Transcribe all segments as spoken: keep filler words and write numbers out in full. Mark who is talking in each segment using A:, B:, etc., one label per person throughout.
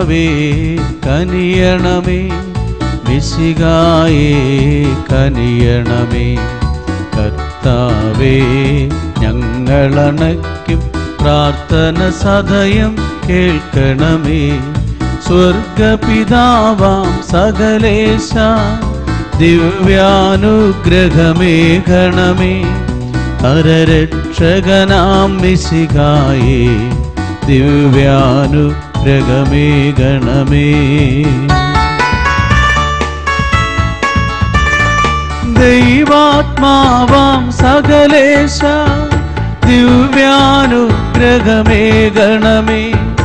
A: കർത്താവേ കനിയണമേ, മിശിഹായേ കനിയണമേ. കർത്താവേ ഞങ്ങളണയ്ക്കും പ്രാർത്ഥന സദയം കേൾക്കണമേ. സ്വർഗപിതാവാം സകലേശ ദിവ്യാനുഗ്രഹമേഘണമേ. ഹരരക്ഷകനാം മിശിഹായേ ദിവ്യാനുഗ്രഹമേഘണമേ. ദൈവാത്മാവാം സകലേശ ദിവ്യാനുഗ്രഹമേഘണമേ.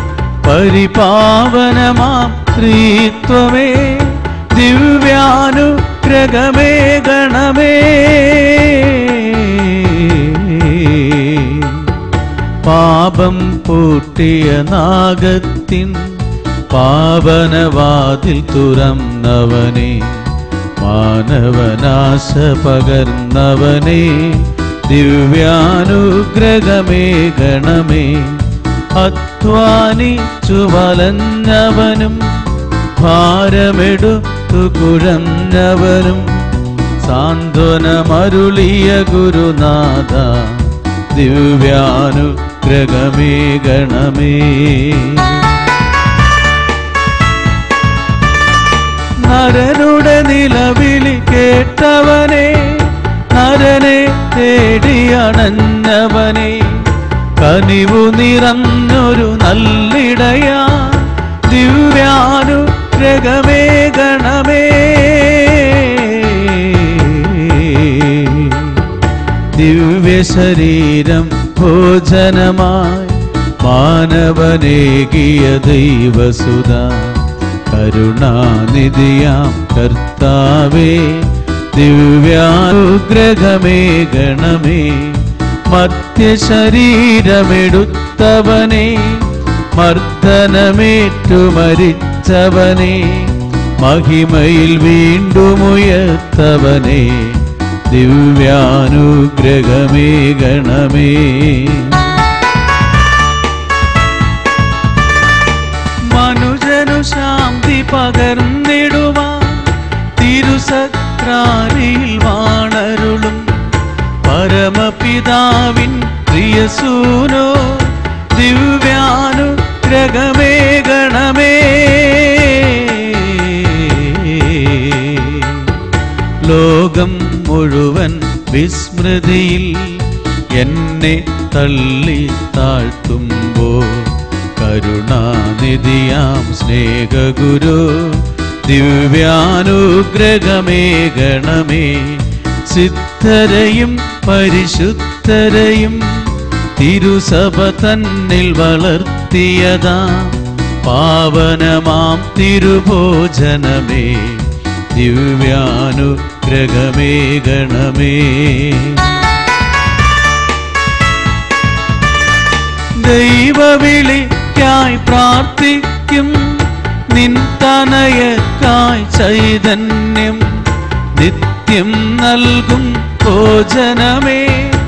A: പരിപാവനമാം ത്രിത്വമേ ദിവ്യാനുഗ്രഹമേഘണമേ. പാപം പൂട്ടിയ നാഗത്തിൻ പാവനവാതിൽ തുറന്നവനെ, മാനവനാശ പകർന്നവനെ ദിവ്യാനുഗ്രഹമേഘണമേ. അധ്വാനിച്ചു വലഞ്ഞവനും ഭാരമെടുത്തു കുഴഞ്ഞവനും സാന്ത്വനമരുളിയ ഗുരുനാഥ ദിവ്യാനുഗ്രഹമേഘണമേ. നരനുടെ നിലവിളി കേട്ടവനെ, നരനെ തേടിയണഞ്ഞവനെ, കനിവു നിറഞ്ഞൊരു നല്ലിടയാ ദിവ്യാനുഗ്രഹമേഘണമേ. ദിവ്യശരീരം ഭോജനമായി മാനവനേകിയ ദൈവസുത, കരുണാനിധിയാം കർത്താവേ ദിവ്യാനുഗ്രഹമേഘണമേ. മർത്യശരീരമെടുത്തവനെ, മർദ്ദനമേറ്റു മരിച്ചവനെ, മഹിമയിൽ വീണ്ടുമുയർത്തവനെ ദിവ്യാനുഗ്രഹമേഘണമേ. മനുജനു ശാന്തി പകർന്നിടുവാൻ തിരുസക്രാരിയിൽ വാണരുളും പരമപിതാവിൻ പ്രിയസൂനോ ദിവ്യാനുഗ്രഹമേഘണമേ. ലോകം മുഴുവൻ വിസ്മൃതിയിൽ എന്നെ തള്ളി താഴ്ത്തുമ്പോൾ, കരുണാനിധിയാം സ്നേഹഗുരു ദിവ്യാനുഗ്രഹമേഘണമേ. സിദ്ധരെയും പരിശുദ്ധരെയും തിരുസഭ തന്നിൽ വളർത്തിയതാം പാവനമാം തിരുഭോജനമേ ദിവ്യാനുഗ്രഹമേഘണമേ. ദൈവവിളിക്കായി പ്രാർത്ഥിക്കും നിൻ തനയക്കായി ചൈതന്യം നിത്യം നൽകും ഭോജനമേ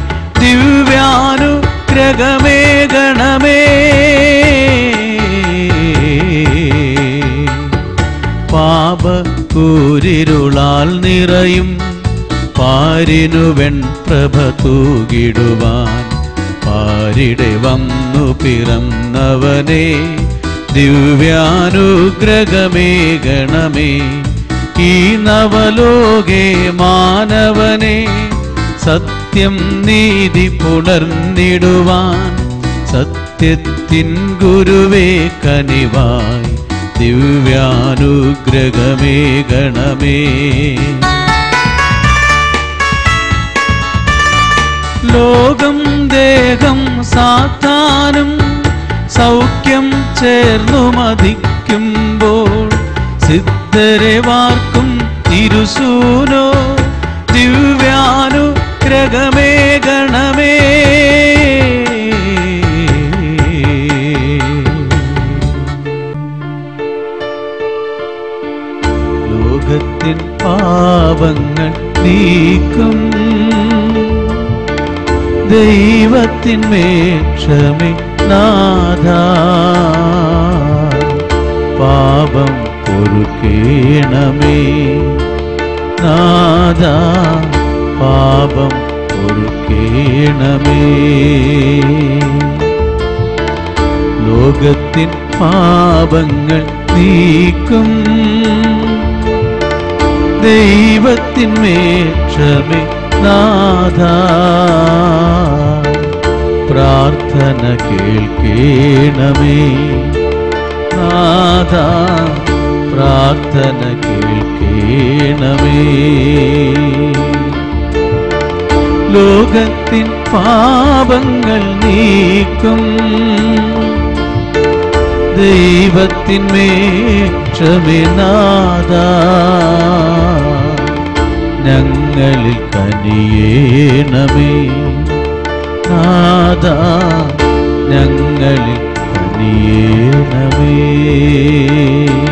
A: ദിവ്യാനുഗ്രഹമേഘണമേ. പാപകൂരിരുളാൽ നിറയും പാരിനു വെൺപ്രഭ തൂകിടുവാൻ പാരിടെ വന്നു പിറന്നവനെ ദിവ്യാനുഗ്രഹമേഘണമേ. ഈ നവലോകേ മാനവനെ സത്യം നീതി പുണർന്നിടുവാൻ സത്യത്തിൻ ഗുരുവേ കനിവായി ദിവ്യാനുഗ്രഹമേഘണമേ. ലോകം ദേഹം സാത്താനും സൗഖ്യം ചേർന്നു മതിക്കുമ്പോൾ, സിദ്ധരെ വാർക്കും തിരുസൂനോ ദിവ്യാനുഗ്രഹമേഘണമേ. ലോകത്തിൻ പാപങ്ങൾ നീക്കും ദൈവത്തിന്മേൽ ക്ഷമി നാഥാ. പാപം പൊറുക്കേണമേ നാഥ പാപം പൊറുക്കേണമേ ലോകത്തിൻ പാപങ്ങൾ നീക്കും ദൈവത്തിന്മേൽ ക്ഷമേ നാഥ പ്രാർത്ഥന കേൾക്കേണമേ നാഥ പ്രാർത്ഥന കേൾക്കേണമേ ലോകത്തിൻ പാപങ്ങൾ നീക്കും ദൈവത്തിന്മേൽ ക്ഷമേ നാഥ ഞങ്ങളിൽ കനിയേണമേ നാഥ ഞങ്ങളിൽ കനിയേണമേ